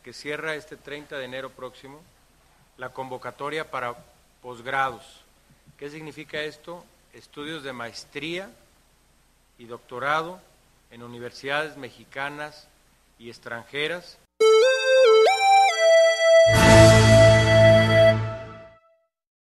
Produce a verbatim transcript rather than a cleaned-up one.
que cierra este treinta de enero próximo la convocatoria para posgrados. ¿Qué significa esto? Estudios de maestría y doctorado en universidades mexicanas y extranjeras